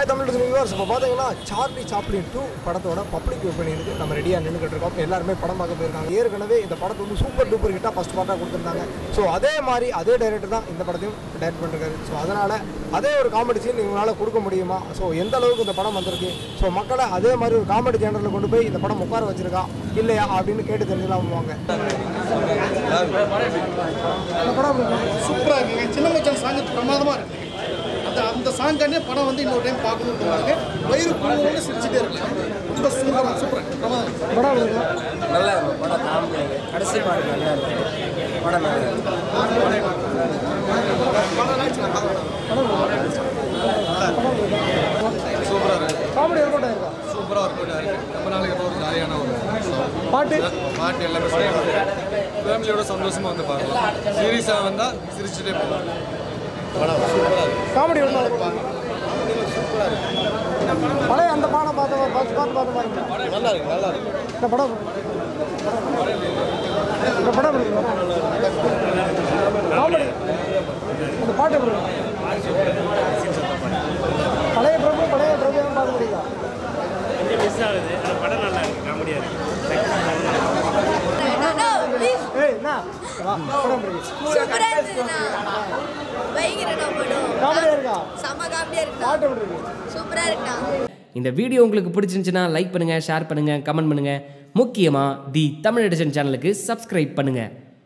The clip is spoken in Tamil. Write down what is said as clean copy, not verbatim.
தமிழ் வியூவர்ஸ், இப்போ பார்த்தீங்கன்னா சார்லி சாப்ளின் 2 படத்தோட பப்ளிக் ஓப்பனிங்க்கு நம்ம ரெடியாக நின்றுக்கிட்டு இருக்கோம். எல்லாருமே படம் பார்க்க போயிருக்காங்க. ஏற்கனவே இந்த படத்தை வந்து சூப்பர் டூப்பர் ஹிட்டாக ஃபஸ்ட் பார்ட்டாக கொடுத்துருந்தாங்க. ஸோ அதே மாதிரி அதே டைரக்டர் தான் இந்த படத்தையும் டைரக்ட் பண்ணிருக்காரு. ஸோ அதனால் அதே ஒரு காமெடி சீன் இவங்களால் கொடுக்க முடியுமா? ஸோ எந்த அளவுக்கு இந்த படம் வந்திருக்கு, ஸோ மக்களை அதே மாதிரி ஒரு காமெடி ஜேனரில் கொண்டு போய் இந்த படம் உட்கார வச்சிருக்கா இல்லையா அப்படின்னு கேட்டு தெரிஞ்சுக்கலாம் வாங்க. சூப்பராக இருக்குங்க. சின்ன மச்சான் சாங் பிரமாதமாக இருக்குது. அந்த சாங்கானே படம் வந்து இன்னொரு டைம் பார்க்கணும்னு தோணுது. வயிறு குழுவோடு சிரிச்சுட்டே இருக்கலாம். ரொம்ப சூப்பராக பிரமாதம். படம் நல்லா இருக்கும். படம் காமெடி கடைசி பாட்டு நல்லா இருக்கும். படம் நல்லா இருக்கும். சூப்பராக இருக்குது. காமெடி ஒர்க் அவுட் ஆயிருக்கா? சூப்பராக ஒர்க் அவுட் ஆயிருக்கு. ரொம்ப நாளைக்கு ஒரு ஜாலியான ஒரு பாட்டு எல்லாமே ஃபேமிலியோட சந்தோஷமாக வந்து பார்க்கலாம். சீரியஸாக வந்தால் சிரிச்சுட்டே போகலாம். படம் சூப்பராக இருக்குது. காமெடி ஒன்று சூப்பராக இருக்குது. பழைய அந்த பாடம் பார்த்து பாருங்க. நல்லா இருக்கு, நல்லா இருக்கு. இந்த படம் காமெடி அந்த பாட்டு எப்படி பழைய பிரபு பார்க்க முடியுதா? மிஸ் ஆகுது. அந்த படம் நல்லா இருக்கு. காமெடியாக இருக்கு. இந்த வீடியோ உங்களுக்கு பிடிச்சிருந்துச்சுன்னா லைக் பண்ணுங்க, ஷேர் பண்ணுங்க, கமெண்ட் பண்ணுங்க. முக்கியமா தி தமிழ் எடிஷன் சேனலுக்கு சப்ஸ்கிரைப் பண்ணுங்க.